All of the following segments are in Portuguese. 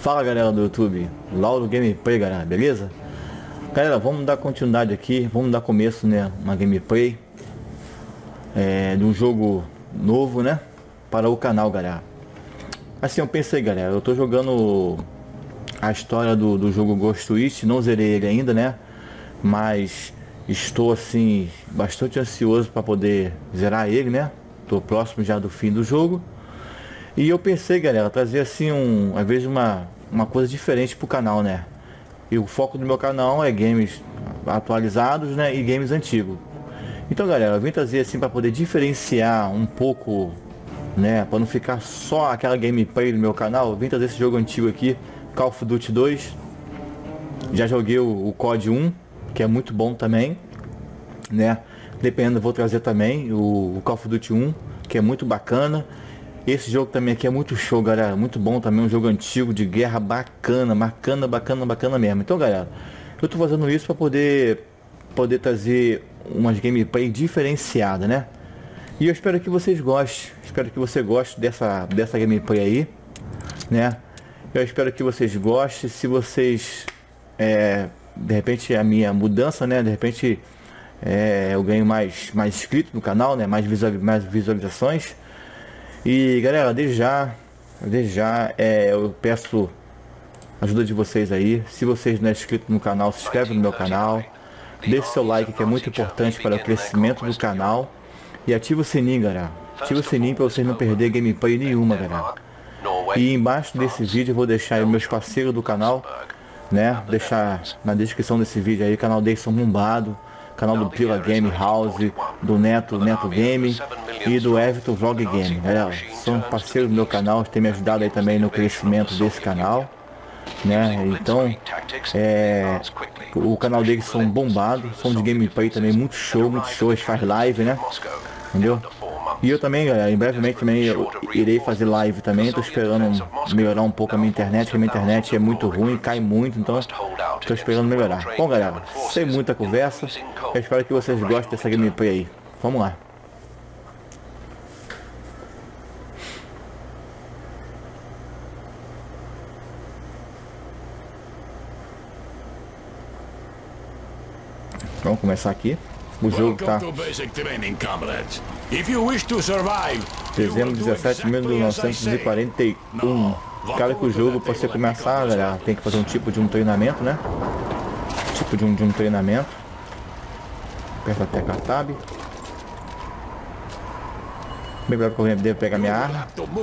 Fala galera do YouTube, Lauro Gameplay, galera, beleza? Galera, vamos dar continuidade aqui, vamos dar começo, né, uma gameplay de um jogo novo, né, para o canal, galera. Assim, eu pensei, galera, eu tô jogando a história do jogo Ghost Twist, não zerei ele ainda, né, mas estou, assim, bastante ansioso para poder zerar ele, né, tô próximo já do fim do jogo. E eu pensei, galera, trazer assim às vezes uma coisa diferente pro canal, né? E o foco do meu canal é games atualizados, né, e games antigos. Então, galera, eu vim trazer assim para poder diferenciar um pouco, né, para não ficar só aquela gameplay do meu canal. Eu vim trazer esse jogo antigo aqui, Call of Duty 2. Já joguei o COD 1, que é muito bom também, né? Dependendo, eu vou trazer também o Call of Duty 1, que é muito bacana. Esse jogo também aqui é muito show, galera, muito bom também, um jogo antigo de guerra bacana mesmo. Então, galera, eu tô fazendo isso para poder trazer umas gameplay diferenciadas, né? E eu espero que vocês gostem, espero que você goste dessa gameplay aí, né? Eu espero que vocês gostem. Se vocês de repente a minha mudança, né, de repente eu ganho mais inscritos no canal, né, mais visualizações. E galera, desde já eu peço a ajuda de vocês aí. Se vocês não é inscrito no canal, se inscreve no meu canal, deixe seu like, que é muito importante para o crescimento do canal, e ativa o sininho, galera. Ativa o sininho para vocês não perder gameplay nenhuma, galera. E embaixo desse vídeo eu vou deixar aí meus parceiros do canal, né, deixar na descrição desse vídeo aí, canal deles são bombado, canal do Pila Game House, do Neto Game e do Everton Vlog Game, galera. São parceiros do meu canal, têm me ajudado aí também no crescimento desse canal, né? Então o canal deles são bombados, são de gameplay também muito show, eles fazem live, né? Entendeu? E eu também, galera, em brevemente também eu irei fazer live também. Tô esperando melhorar um pouco a minha internet, porque a minha internet é muito ruim, cai muito, então tô esperando melhorar. Bom, galera, sem muita conversa, eu espero que vocês gostem dessa gameplay aí. Vamos lá. Vamos começar aqui. O jogo tá dezembro 17 de 1941. Cara, que o jogo, para você começar, galera, tem que fazer um tipo de um treinamento, né? Tipo de um treinamento. Aperta a tecla Tab. Bem breve que eu devo pegar minha arma.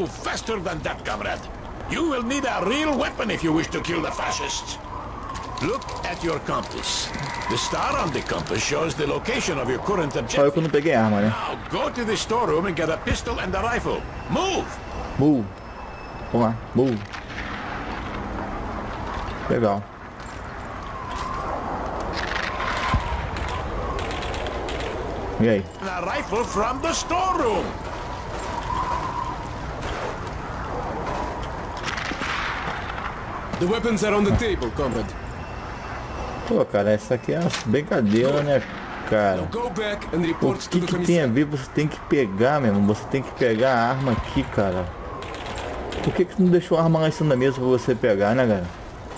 Look at your compass. The star on the compass shows the location of your current objective. Só eu que não peguei arma, né? Now go to the storeroom and get a pistol and a rifle. Move! Move. Vamos lá. Move. Legal. E aí? And a rifle from the storeroom. The weapons are on the table, comrade. Pô, cara, essa aqui é uma brincadeira, né, cara? O que tem a ver? Você tem que pegar, meu irmão. Você tem que pegar a arma aqui, cara. Por que não deixou a arma lá em cima da mesa pra você pegar, né, cara?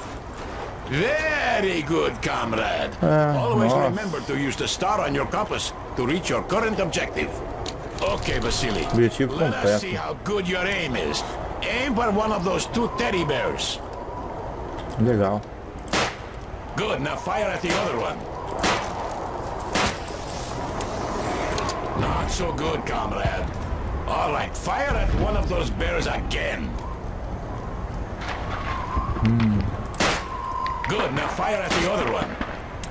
Very good, comrade. Always remember to use the star on your compass to reach your current objective. Okay, Vasily. Objetivo Let completo. us see how good your aim is. Aim for one of those two teddy bears. Legal. Good, now fire at the other one. Not so good, comrade. All right, fire at one of those bears again. Good, now fire at the other one.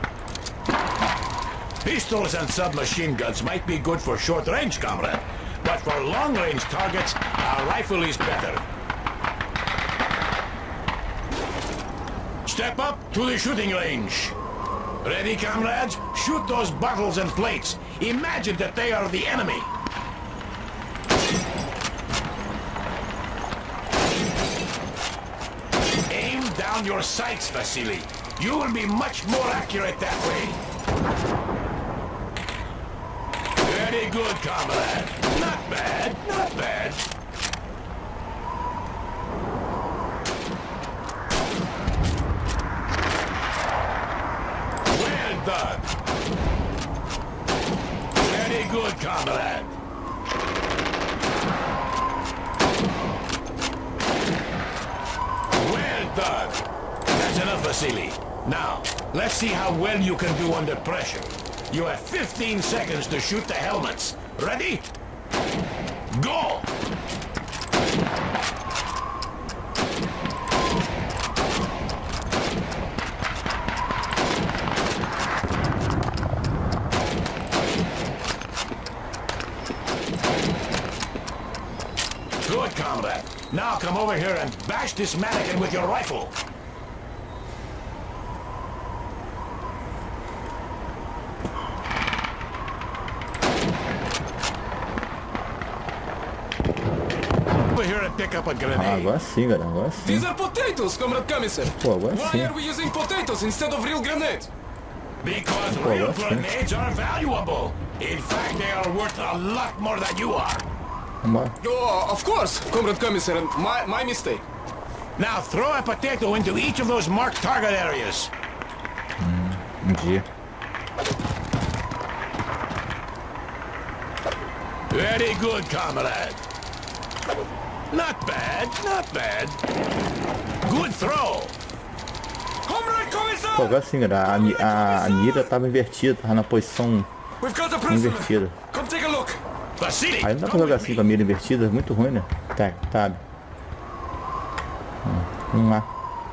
Pistols and submachine guns might be good for short range, comrade, but for long range targets, a rifle is better. Step up to the shooting range. Ready, comrades? Shoot those bottles and plates. Imagine that they are the enemy. Aim down your sights, Vasily. You will be much more accurate that way. Very good, comrade. Not bad, not bad. done. Very good, comrade. Well done. That's enough, Vasily. Now, let's see how well you can do under pressure. You have 15 seconds to shoot the helmets. Ready? Go! Good, comrade. Now come over here and bash this mannequin with your rifle. Over here and pick up a grenade. Ah, agora sim, galera. Agora sim. These are potatoes, Comrade Commissar. Pô, agora Why sim. are we using potatoes instead of real grenades? Because Oh, real that's it. grenades are valuable. In fact, they are worth a lot more than you are. Vamos lá. Oh, of course, Comrade Commissar. My mistake. Now throw a potato into each of those marked target areas. Dia. Very good, comrade. Not bad, not bad. Good throw. Comrade Pô, Commissar! agora sim, galera. A mira tava invertida, tava na posição We've got a prisoner. invertida. Come take a look. Vasily, Aí não dá pra come jogar with assim me. com a mira invertida, é muito ruim, né? Tá. Vamos lá.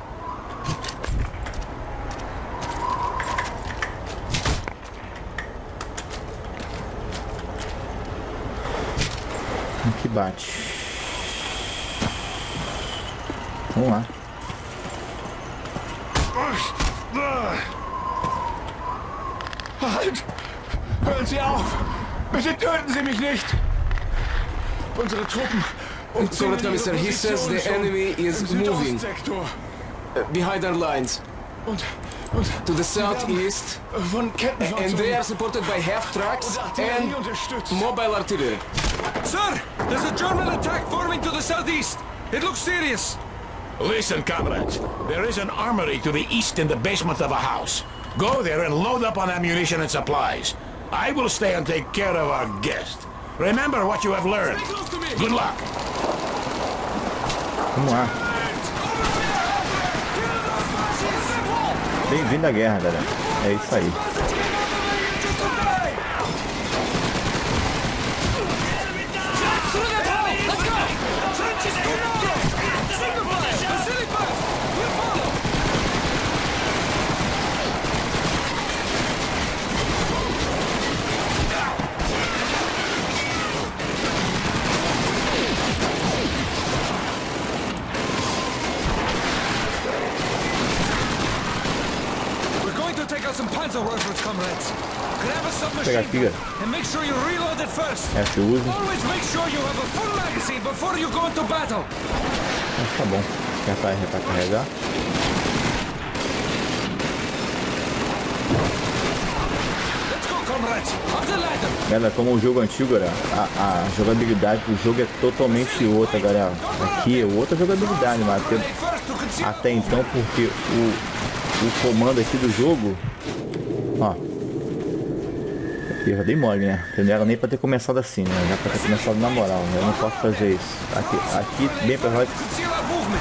Que bate. Vamos lá. Halt! Hören Sie auf! Bitte töten Sie mich nicht! Unsere Truppen Comrade Commissar, he says the enemy is moving Südostsektor behind our lines und to the southeast, von Kettenfahrzeugen and they are supported by half tracks und Artillerie and unterstützt. mobile artillery. Sir, there's a German attack forming to the southeast. It looks serious. Listen, comrades. There is an armory to the east in the basement of a house. Go there and load up on ammunition and supplies. I will stay and take care of our guest. Remember what you have learned. Stay close to me. Good luck. Vamos lá. Bem-vindo à guerra, galera. É isso aí. Some panzer rifles, comrades. Grab a Pegar submachine aqui, gun galera. and make sure you reload it first. Essa eu uso. Always make sure you have a full magazine before you go into battle. Mas tá bom. Já tá carregar. Let's go, comrades. Up the ladder. Galera, como o jogo antigo, galera, a jogabilidade do jogo é totalmente outra, galera. Aqui é outra jogabilidade, mas Grenade first to conceal. até então, porque o comando aqui do jogo, ó, eu já dei mole, né? Eu não era nem pra ter começado assim, né? Já pra ter começado na moral, né? Eu não posso fazer isso. Aqui bem pra nós, Conceal our movement.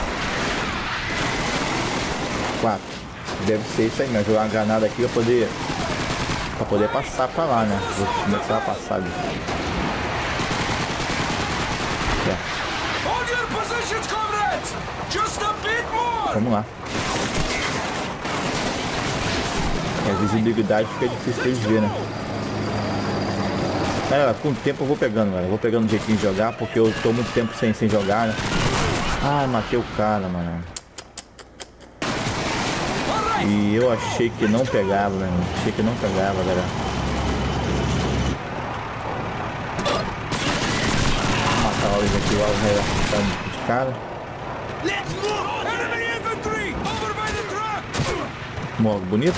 4. Deve ser isso aí, mas jogar uma granada aqui pra poder passar pra lá, né? Vou começar a passar ali. Hold your positions, comrades. Just a bit more. Vamos lá. A visibilidade fica difícil de eles ver, né? Galera, com o tempo eu vou pegando, galera. Eu vou pegando um jeitinho de jogar, porque eu tô muito tempo sem jogar, né? Ah, matei o cara, mano. E eu achei que não pegava, né? Achei que não pegava, galera. Vou matar eles aqui, ó, de cara. Let's move. Enemy infantry over by the truck. Modo bonito.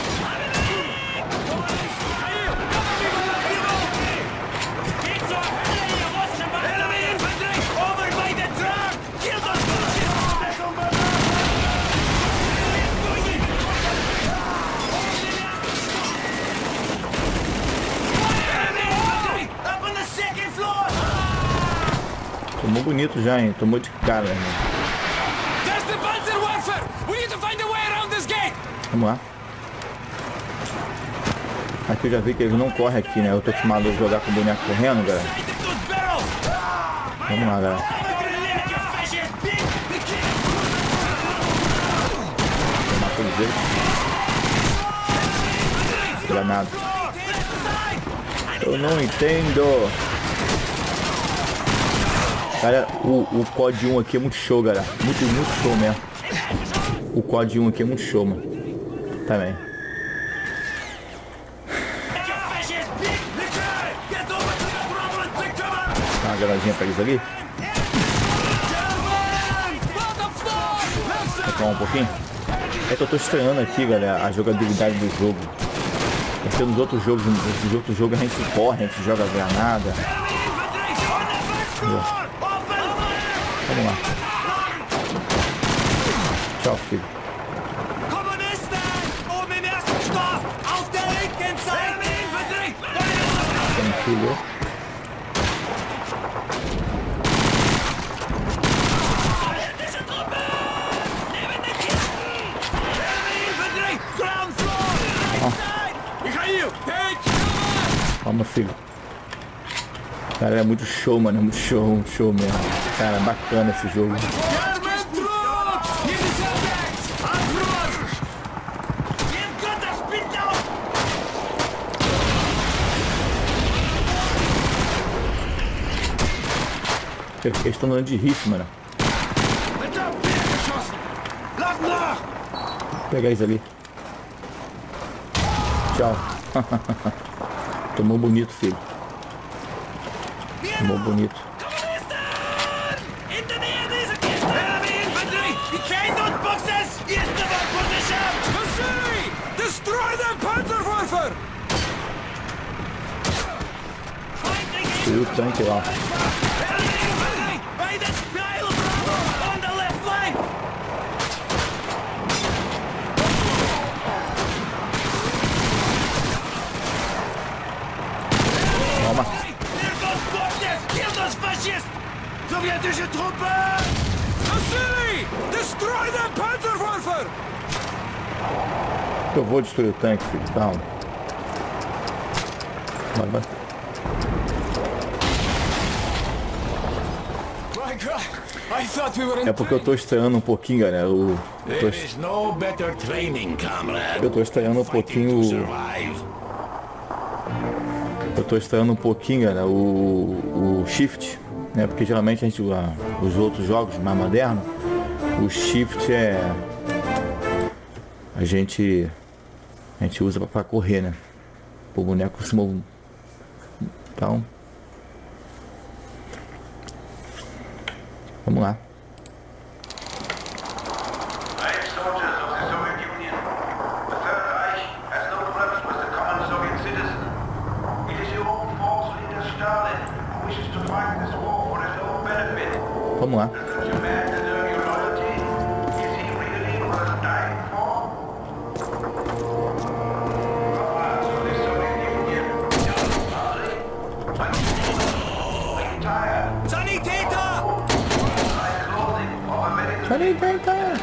Enemy infantry over by the truck. Kill those bullshit. Tomou bonito já, hein? Tomou de cara, irmão. Vamos lá. Aqui eu já vi que eles não correm aqui, né? Eu tô acostumado a jogar com o boneco correndo, galera. Vamos lá, galera. Matou eles. Granada. Eu não entendo. Cara, o COD 1 aqui é muito show, galera. Muito show mesmo. O COD 1 aqui é muito show, mano. Também. Dá uma granadinha pra eles ali. Vou tomar um pouquinho. É que eu tô estranhando aqui, galera, a jogabilidade do jogo. Porque nos outros jogos a gente corre, a gente joga granada. Vamos lá. Tchau, filho. Tem filho. Vamos, filho. Cara, é muito show, mano. É muito show mesmo. Cara, bacana esse jogo. Eles estão andando de ritmo, mano. Vou pegar isso ali. Tchau. Tomou bonito, filho. Tomou bonito. Tira o tanque lá. Sowjetische Truppen! Vasily! Destroy the Panzerwerfer! Eu vou destruir o tanque, filho. Calma. Vai. É porque eu tô estranhando um pouquinho, galera. Eu tô estranhando um pouquinho. Eu tô estranhando um pouquinho, galera, o shift. Né? Porque geralmente a gente, os outros jogos mais modernos, o shift é a gente usa para correr, né? O boneco se move. Então vamos lá. Vamos lá. Sanitäter!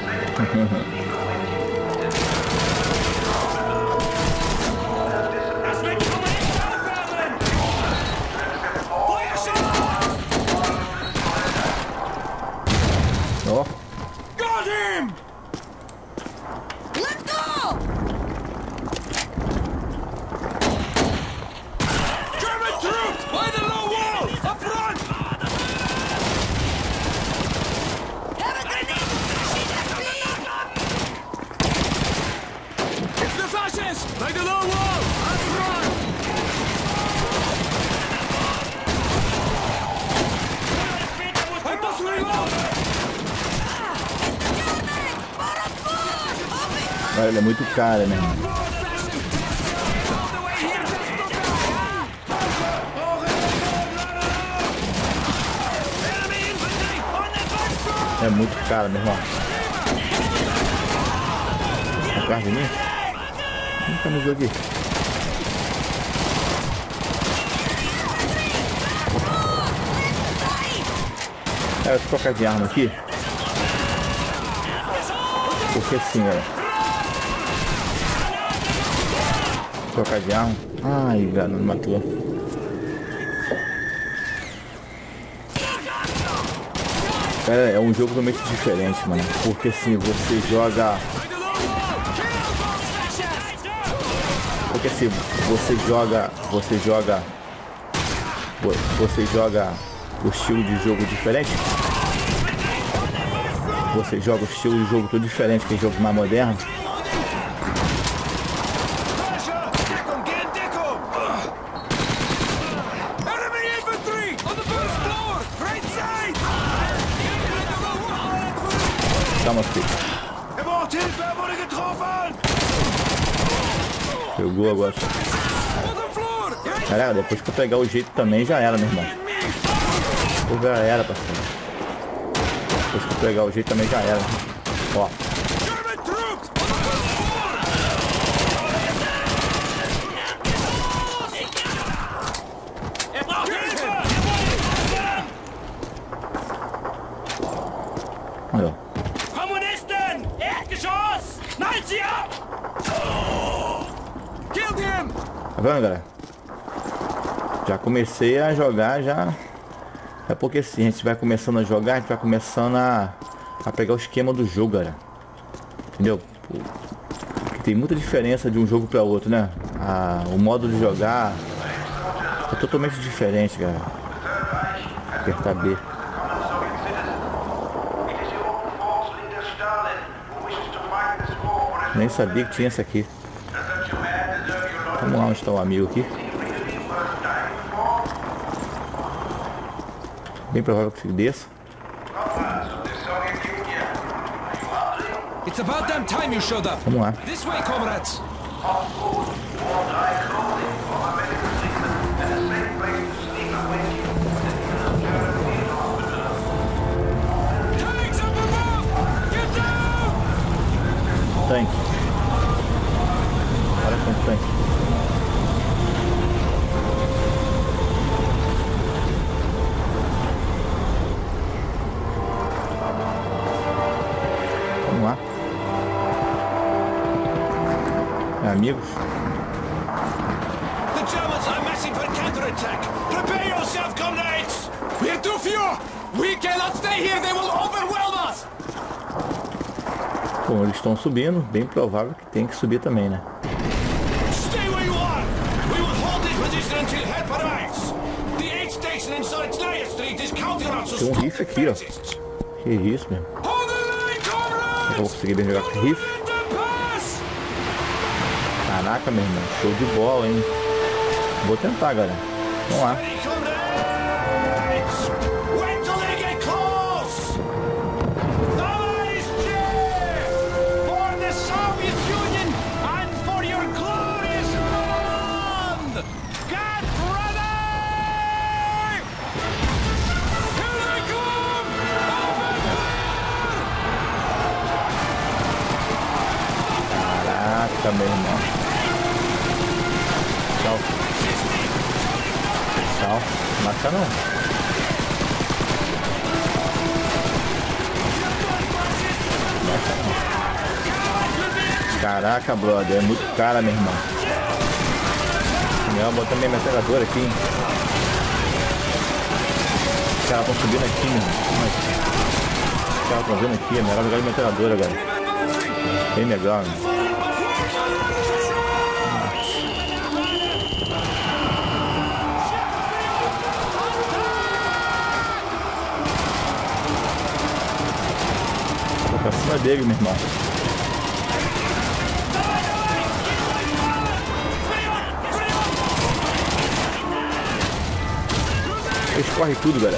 Oh. Got him! Let's go! German troops by the low wall! Up front! It's the fascists! By the low wall! Up front! I must reload! Ele é muito cara, né? É muito caro, meu irmão. Atrás de mim? Nunca me joguei. É, vou trocar de arma aqui. Porque sim, galera. Trocar de arma. Ai, velho, não me matou. Cara, é um jogo totalmente diferente, mano. Porque assim, você joga... Porque assim, você joga o estilo de jogo diferente. Você joga o estilo de jogo todo diferente, que é jogo mais moderno. Calma, filho. Pegou agora. Caraca, depois que eu pegar o jeito também já era, meu irmão. Depois já era, parceiro. Depois que eu pegar o jeito também já era. Ó. Olha. Kommunisten! Erdgeschoss! Knallt sie ab! Killed him! Tá vendo, galera? Já comecei a jogar, já. É porque assim, a gente vai começando a jogar, a gente vai começando a pegar o esquema do jogo, galera. Entendeu? Porque tem muita diferença de um jogo para outro, né? O modo de jogar é totalmente diferente, galera. Apertar B. Nem sabia que tinha essa aqui. Vamos lá onde está o amigo aqui. Bem provável que desça. It's about damn time you showed up. Vamos lá. This way, comrades. Tanks up above! Get down! Tanque. Olha quanto tanque. Vamos lá. Amigos. The Germans are massing for counterattack! Prepare yourself, comrades! We're too few! We cannot stay here! They will overwhelm us! Bom, eles estão subindo. Bem provável que tem que subir também, né? Stay where you are! We will hold this position until help arrives! The aid station in Solitznaya Street is counting on Tem um rifle aqui, ó. Que isso, mesmo. Hold the line, comrades! Eu vou conseguir bem jogar com esse rifle. Defend the pass! Caraca, meu irmão. Show de bola, hein? Vou tentar, galera. Vamos lá. Ready, comrades! Wait till they get close! Allies cheer! For the Soviet Union and for your glorious land! Get ready! Here they come! Open fire! Caraca, meu irmão. Tchau. Tchau. Mata não. Mata não. Caraca, brother. É muito cara, meu irmão. Melhor botar minha metralhadora aqui, hein? Os caras estão subindo aqui, meu irmão. Os caras estão vindo aqui. É melhor jogar de metralhadora, galera. Bem legal, né? Pra cima dele, meu irmão. Eles correm tudo, galera.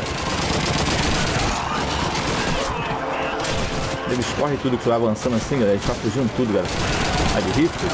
Eles correm tudo que vai avançando assim, galera. Eles estão fugindo tudo, galera. A de rifle.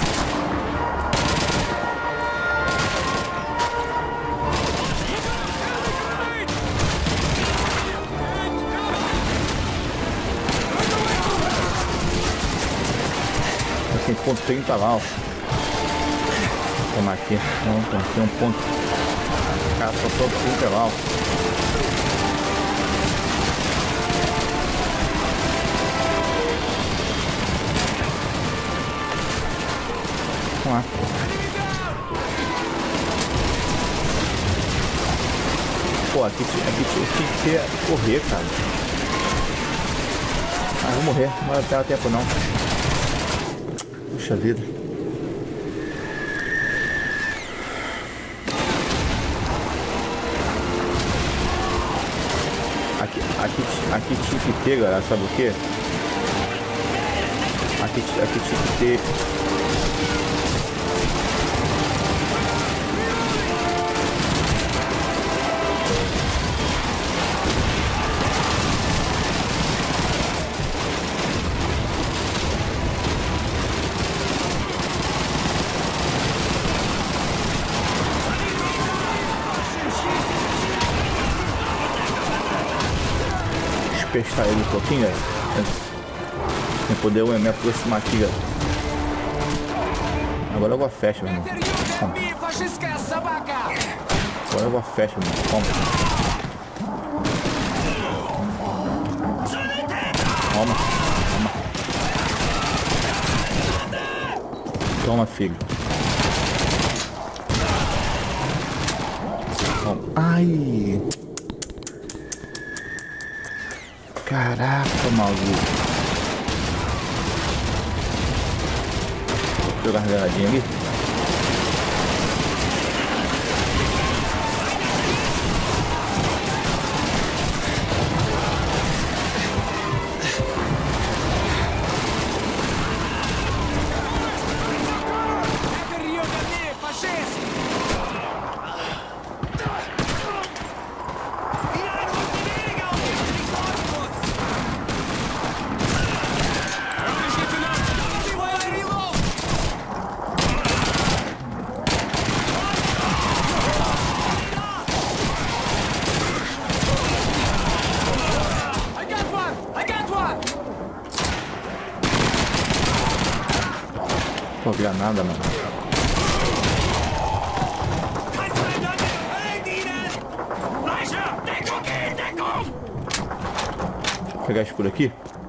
Tem ponto 30 lá, ó. Vou tomar aqui. Não, tem um ponto. Cara, só ponto 30 lá, ó. Vamos lá. Pô, aqui tinha que ter correr, cara. Ah, vou morrer. Não vai dar tempo não. Puxa vida. Aqui tinha que ter, galera, sabe o que? Aqui tinha que ter... Pestar ele um pouquinho, galera. Pra poder me aproximar aqui, galera. Agora eu vou a festa, meu irmão. Agora eu vou a festa, meu irmão. Toma. Toma, filho. Toma. Ai. Caraca, maluco. Vou jogar a granadinha ali. Pô, granada, mano. Vou pegar isso por aqui.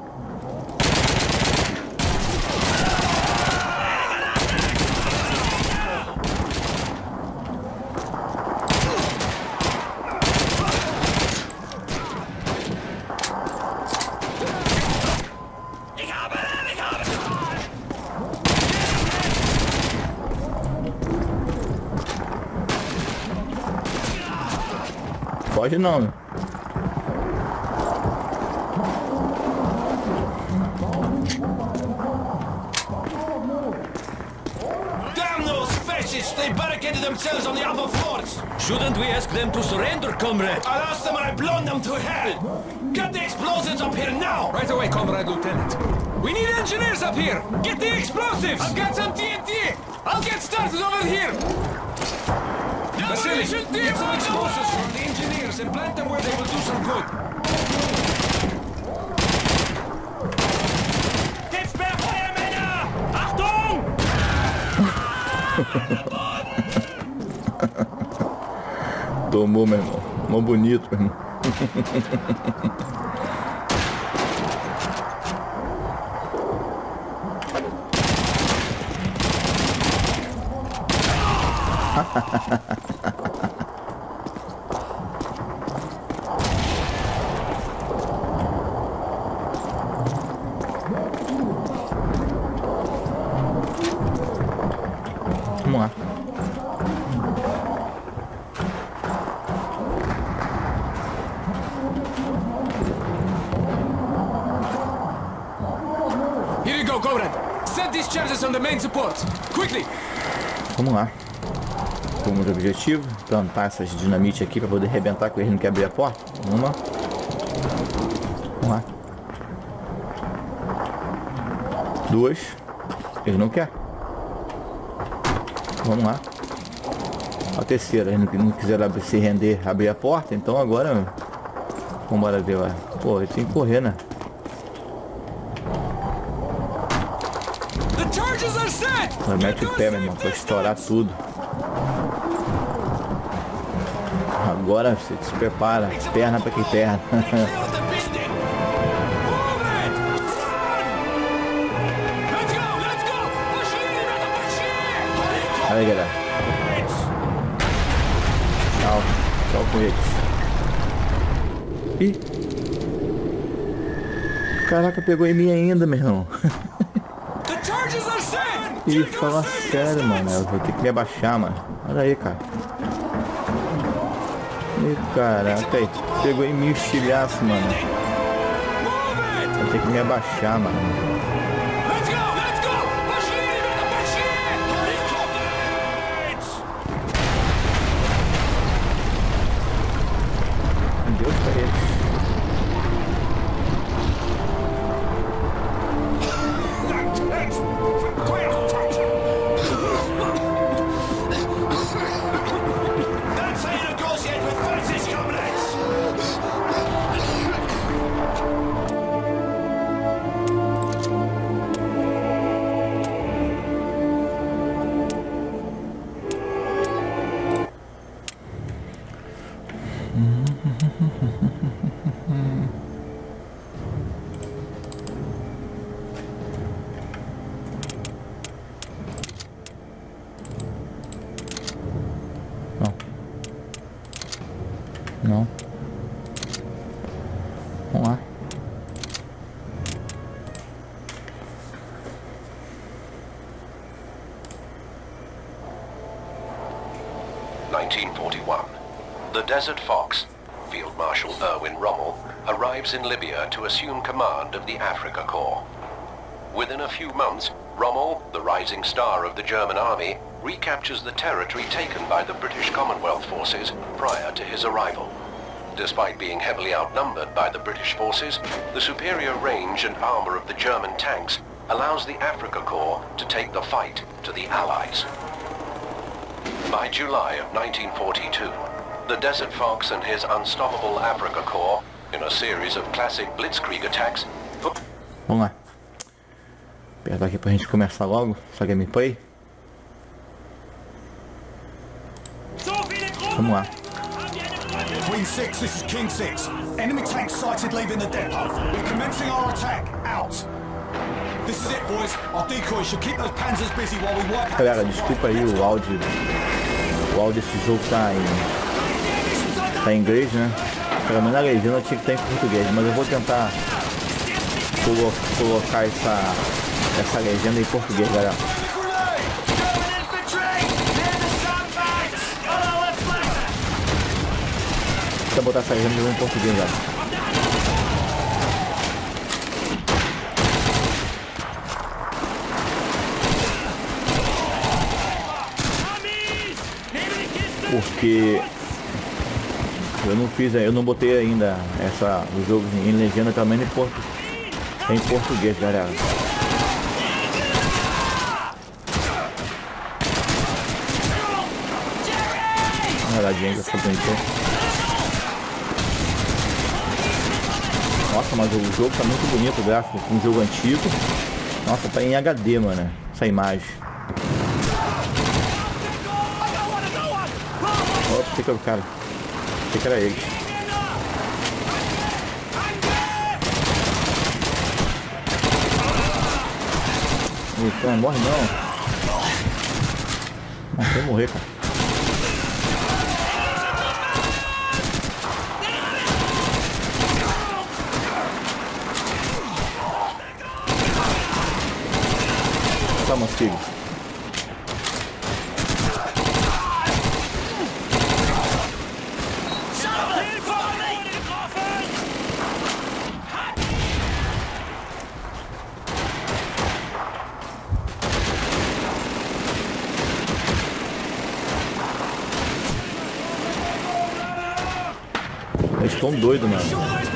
Pode não, né? Damn those fascists! They barricaded themselves on the upper floors! Shouldn't we ask them to surrender, comrade? I'll ask them and I've blown them to hell! Get the explosives up here now! Right away, Comrade Lieutenant. We need engineers up here! Get the explosives! I've got some TNT! I'll get started over here! Vasily, get some explosives from the engineers and plant them where they will do some good. Feuermänner! Achtung! Tomou, meu irmão. Mó bonito, meu irmão. Vamos lá. Here you go, Comrade. Set these charges on the main support. Quickly! Vamos lá. Vamos ao objetivo. Plantar essas dinamite aqui para poder arrebentar com eles não quer abrir a porta. Vamos lá. Vamos lá. 2. Eles não querem. Vamos lá. A terceira, eles não quiseram se render, abrir a porta, então agora vamos ver lá. Pô, ele tem que correr, né? Vai, mete o pé, meu irmão, pra estourar tudo. Agora você se prepara, perna pra que perna. Aí, galera. Tchau. Tchau com eles. Ih. Caraca, pegou em mim ainda, meu irmão. Ih, fala sério, mano. Eu vou ter que me abaixar, mano. Olha aí, cara. Ih, caraca, aí. Pegou em mim o estilhaço, mano. Vou ter que me abaixar, mano. Deus pra eles. That's how you negotiate with fascist comrades! Não. Vamos lá. The Desert Fox, Field Marshal Erwin Rommel, arrives in Libya to assume command of the Africa Corps. Within a few months, Rommel, the rising star of the German army, recaptures the territory taken by the British Commonwealth forces prior to his arrival. Despite being heavily outnumbered by the British forces, the superior range and armor of the German tanks allows the Africa Corps to take the fight to the Allies. By July of 1942, the Desert Fox and his unstoppable Africa Corps, in a series of classic blitzkrieg attacks... Vamos lá. Apertar aqui pra gente começar logo essa gameplay. Vamos lá. Queen 6, this is King 6. Enemy tank sighted leaving the depot. We're commencing our attack. Out. This is it, boys. Our decoys should keep those panzers busy while we work. Galera, desculpa aí o áudio. O áudio desse jogo tá em inglês, né? Pelo menos a legenda tinha que estar em português, mas eu vou tentar colocar essa legenda em português, galera. Vou botar essa legenda em português, galera. Porque eu não botei ainda o jogo em legenda também em português, galera. Uma olhadinha que eu pensei. Nossa, mas o jogo tá muito bonito, o gráfico, um jogo antigo. Nossa, tá em HD, mano, essa imagem. Opa, que é o cara? Que era ele? Eita, não morre não. Não vai morrer, cara. Toma, filho. Eles estão doidos, mano.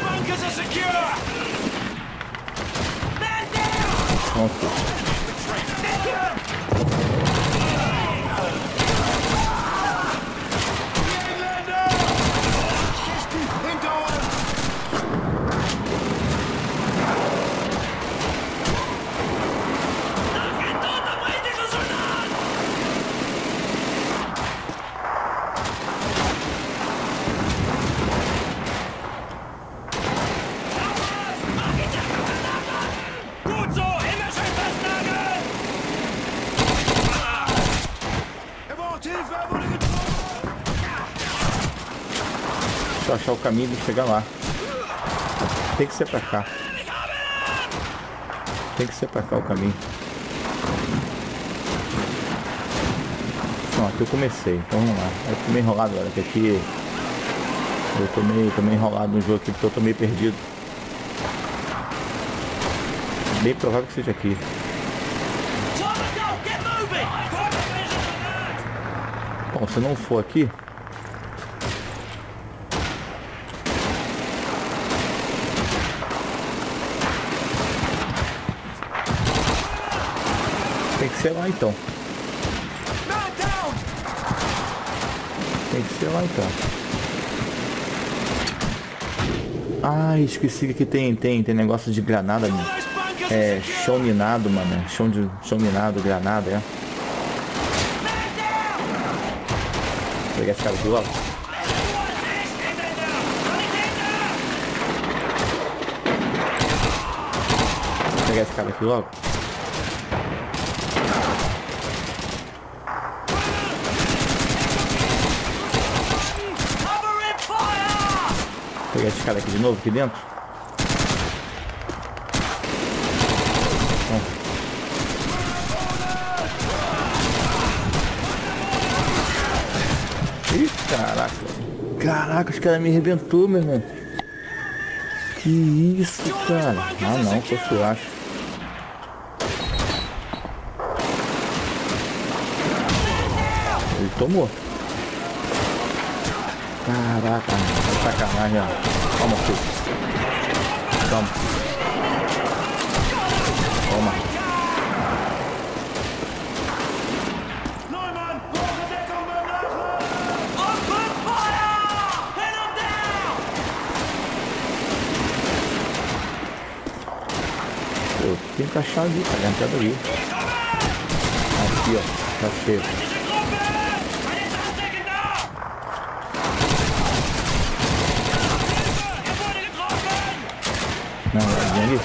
Pronto. Deixa eu achar o caminho de chegar lá. Tem que ser pra cá. Tem que ser pra cá o caminho. Não, aqui eu comecei, então vamos lá. Eu tô meio enrolado agora, que aqui eu tô meio enrolado no jogo aqui, porque eu tô meio perdido. Bem provável que seja aqui. Bom, se não for aqui, tem que ser lá então. Tem que ser lá então. Ah, esqueci que aqui tem negócio de granada, mano. É, chão minado, mano. Chão minado, granada, é. Vou pegar esse cara aqui logo. Vou pegar esse cara aqui logo. Vou pegar esse cara aqui de novo, aqui dentro. Ih, caraca. Caraca, os caras me arrebentou, meu irmão. Que isso, cara. Ah, não, foi que eu acho. Ele tomou. Caraca, que sacanagem, ó. Toma, filho. Toma. Toma. Pô, tem que achar ali, tá entrando ali. Aqui, ó. Tá cheio. Não, vai ali.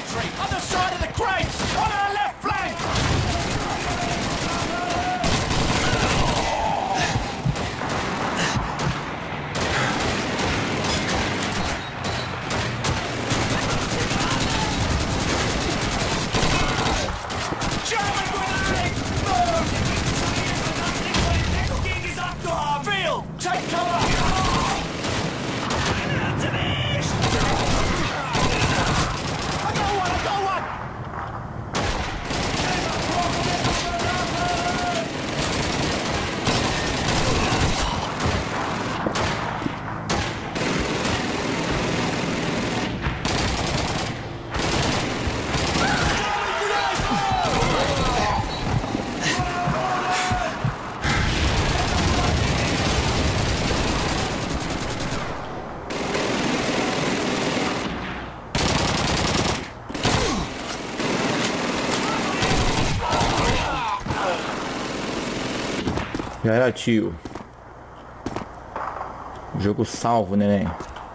Já era, tio. Jogo salvo, neném.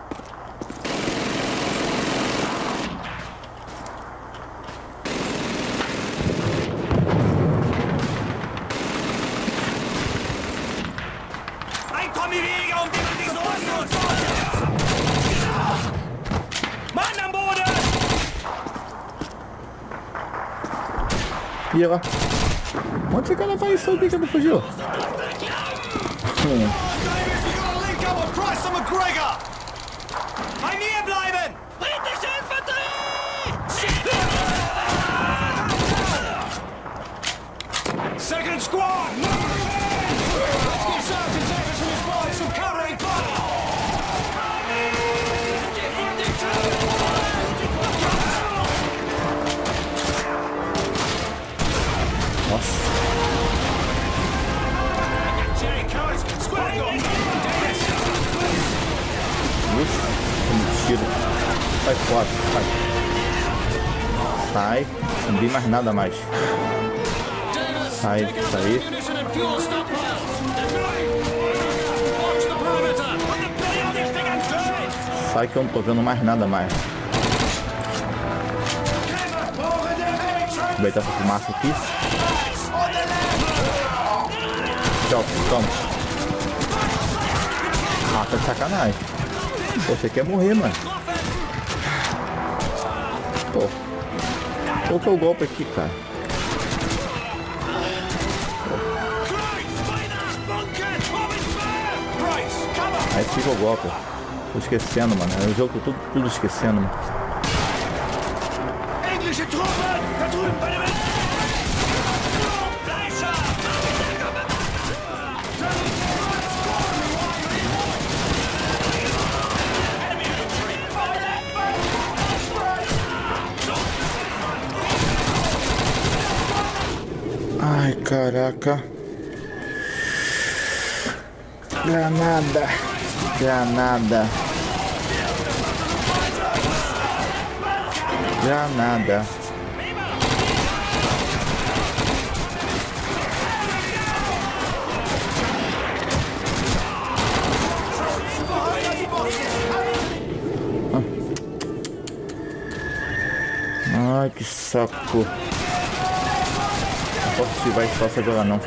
E ela? Onde esse cara vai? Isso o que ele fugiu? Second squad! Let's get Sergeant Davis and his boys some covering fire! Nossa. Mentira. Sai fora, sai. Sai. Não tem mais nada mais. Sai, sai. Sai que eu não tô vendo mais nada mais. Vou botar essa fumaça aqui. Tchau, toma. Ah, tá de sacanagem. Pô, você quer morrer, mano. Pô. Qual que é o golpe aqui, cara? Aí fica o golpe. Tô esquecendo, mano. É o jogo que eu tô tudo esquecendo, mano. Ai, caraca. Granada. Granada. Granada. Ai, que saco. Não posso ativar isso só jogar não.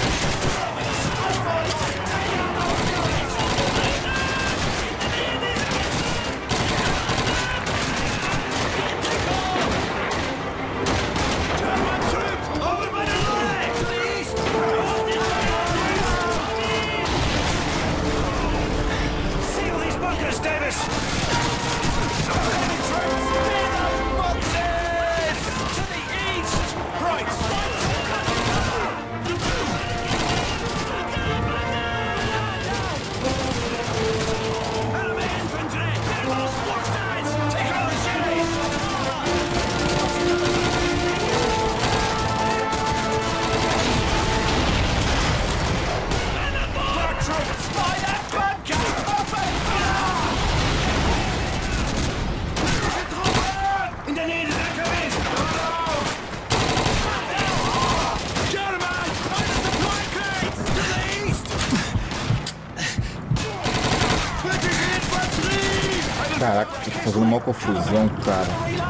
Caraca, tô fazendo uma confusão, cara.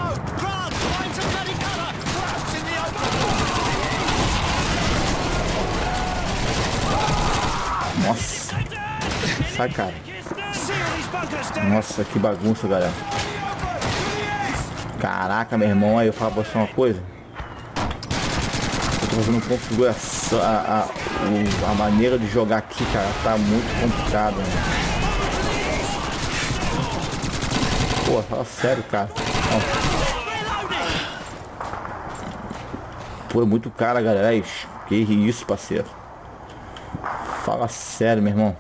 Nossa. Sai, cara. Nossa, que bagunça, galera. Caraca, meu irmão. Aí eu falo pra você uma coisa. Eu tô fazendo configuração. A maneira de jogar aqui, cara, tá muito complicado, né? Pô, fala sério, cara. Pô, é muito cara, galera. Que isso, parceiro. Fala sério, meu irmão.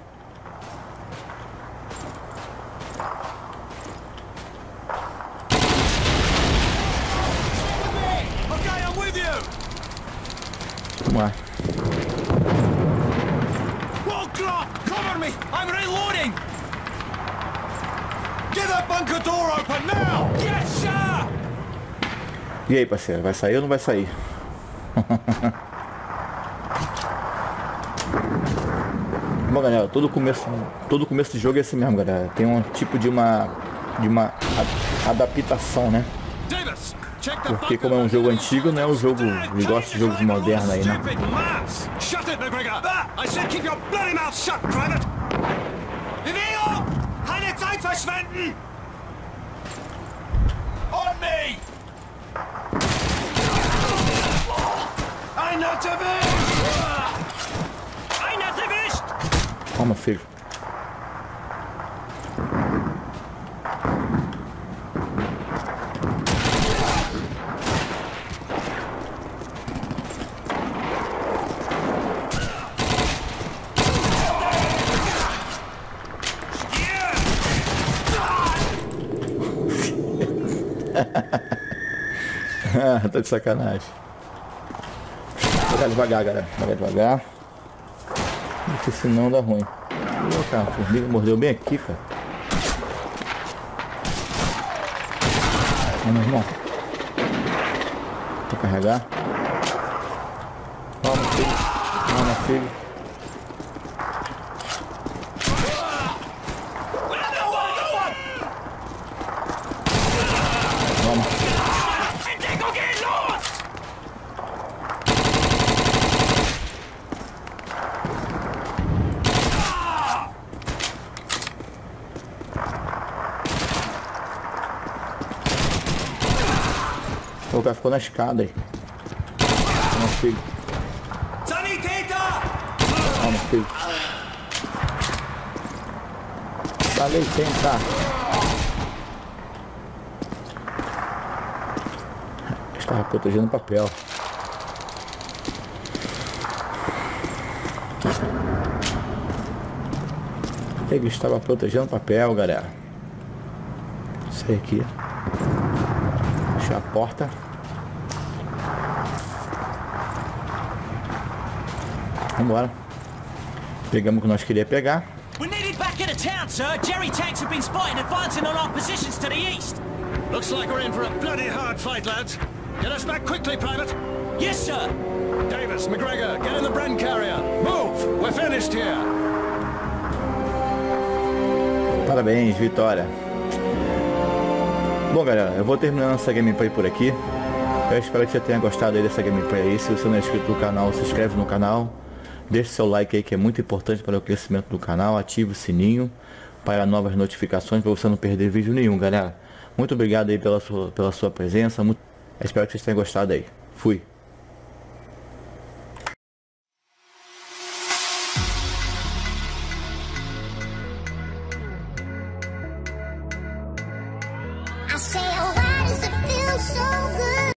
Vamos lá. Cover me! I'm reloading! Get that bunker door open now! Yes, sir! E aí, parceiro, vai sair ou não vai sair? Bom, galera, todo começo de jogo é assim mesmo, galera. Tem um tipo de uma adaptação, né? Porque como é um jogo antigo, não é um jogo, eu gosto de jogos modernos aí, né? Shut it, McGregor! I said keep your bloody mouth shut, Private! Bewegung! Keine Zeit verschwenden! On me! Einer erwischt! Einer erwischt! Calma, filho. Tá de sacanagem. Vou jogar devagar, galera. Jogar devagar. Porque senão dá ruim. Pô, cara, a formiga mordeu bem aqui, cara. Vamos, irmão. Vou carregar. Calma, filho. Calma, filho. Vamos. O cara ficou na escada aí. Calma, filho. Calma, filho. Falei, senta. Estava protegendo o papel. Ele estava protegendo o papel, galera. Isso aí aqui. Fechar a porta. Vambora. Pegamos o que nós queríamos pegar. We're needed back in the town, sir. Jerry tanks have been spotted advancing on our positions to the east. Looks like we're in for a bloody hard fight, lads. Get us back quickly, Private. Yes, sir. Davis, McGregor, get in the Bren carrier. Move! We're finished here. Parabéns, vitória. Bom, galera, eu vou terminando essa gameplay por aqui. Eu espero que você tenha gostado aí dessa gameplay aí. Se você não é inscrito no canal, se inscreve no canal. Deixe seu like aí, que é muito importante para o crescimento do canal. Ative o sininho para novas notificações, para você não perder vídeo nenhum, galera. Muito obrigado aí pela sua presença. Espero que vocês tenham gostado aí. Fui. I say